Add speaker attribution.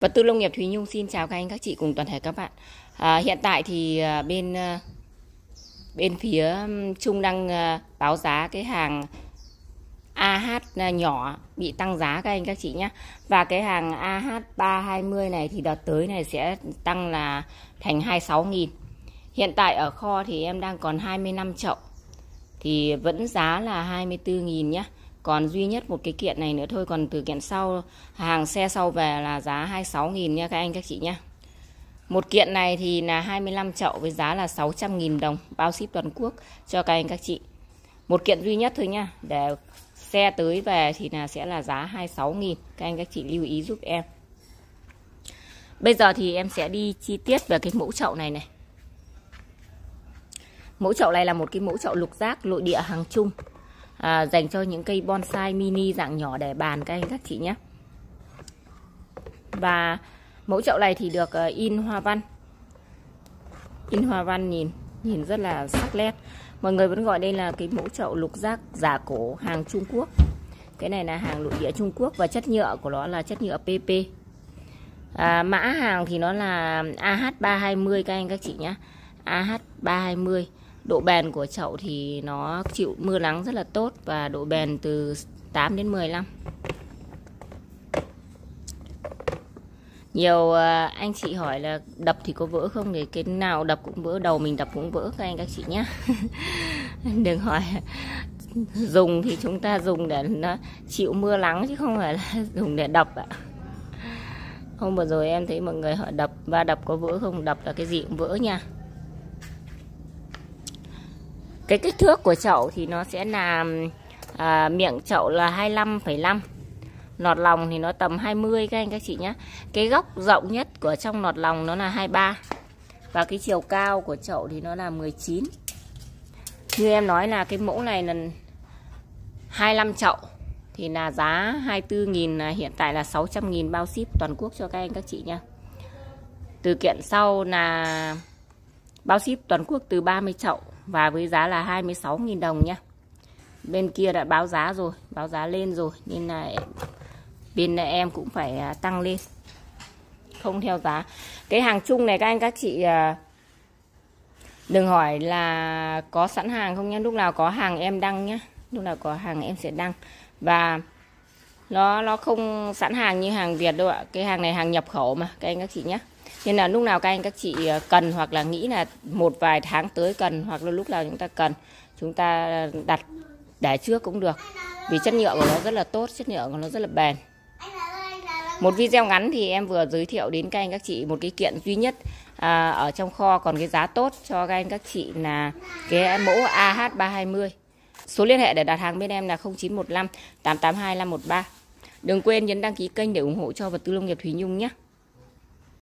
Speaker 1: Vật tư nông nghiệp Thúy Nhung xin chào các anh các chị cùng toàn thể các bạn. Hiện tại thì bên phía Trung đang báo giá cái hàng AH nhỏ bị tăng giá các anh các chị nhé. Và cái hàng AH320 này thì đợt tới này sẽ tăng là thành 26.000. Hiện tại ở kho thì em đang còn 25 chậu thì vẫn giá là 24.000 nhé. Còn duy nhất một cái kiện này nữa thôi, còn từ kiện sau hàng xe sau về là giá 26.000 nha các anh các chị nhé. Một kiện này thì là 25 chậu với giá là 600.000 đồng bao ship toàn quốc cho các anh các chị. Một kiện duy nhất thôi nha, để xe tới về thì sẽ là giá 26.000. Các anh các chị lưu ý giúp em. Bây giờ thì em sẽ đi chi tiết về cái mẫu chậu này này. Mẫu chậu này là một cái mẫu chậu lục giác nội địa hàng Trung, dành cho những cây bonsai mini dạng nhỏ để bàn các anh các chị nhé. Và mẫu chậu này thì được in hoa văn. In hoa văn nhìn rất là sắc nét. Mọi người vẫn gọi đây là cái mẫu chậu lục giác giả cổ hàng Trung Quốc. Cái này là hàng nội địa Trung Quốc và chất nhựa của nó là chất nhựa PP. Mã hàng thì nó là AH320 các anh các chị nhé. AH320. Độ bền của chậu thì nó chịu mưa nắng rất là tốt và độ bền từ 8 đến 10 năm. Nhiều anh chị hỏi là đập thì có vỡ không, thì cái nào đập cũng vỡ, đầu mình đập cũng vỡ các anh các chị nhé. Đừng hỏi. Dùng thì chúng ta dùng để nó chịu mưa nắng chứ không phải là dùng để đập ạ. Hôm vừa rồi em thấy mọi người hỏi đập và đập có vỡ không, đập là cái gì cũng vỡ nha. Cái kích thước của chậu thì nó sẽ là miệng chậu là 25,5. Nọt lòng thì nó tầm 20 các anh các chị nhé. Cái góc rộng nhất của trong nọt lòng nó là 23. Và cái chiều cao của chậu thì nó là 19. Như em nói là cái mẫu này là 25 chậu thì là giá 24.000, hiện tại là 600.000 bao ship toàn quốc cho các anh các chị nha. Từ kiện sau là bao ship toàn quốc từ 30 chậu và với giá là 26.000 đồng nha. Bên kia đã báo giá rồi, báo giá lên rồi nên là bên em cũng phải tăng lên, không theo giá. Cái hàng chung này các anh các chị đừng hỏi là có sẵn hàng không nhé. Lúc nào có hàng em đăng nhé. Lúc nào có hàng em sẽ đăng. Và nó không sẵn hàng như hàng Việt đâu ạ. Cái hàng này hàng nhập khẩu mà các anh các chị nhé. Nên là lúc nào các anh các chị cần hoặc là nghĩ là một vài tháng tới cần, hoặc là lúc nào chúng ta cần, chúng ta đặt để trước cũng được. Vì chất nhựa của nó rất là tốt, chất nhựa của nó rất là bền. Một video ngắn thì em vừa giới thiệu đến các anh các chị một cái kiện duy nhất ở trong kho. Còn cái giá tốt cho các anh các chị là cái mẫu AH320. Số liên hệ để đặt hàng bên em là 0915 882 513. Đừng quên nhấn đăng ký kênh để ủng hộ cho Vật tư nông nghiệp Thúy Nhung nhé.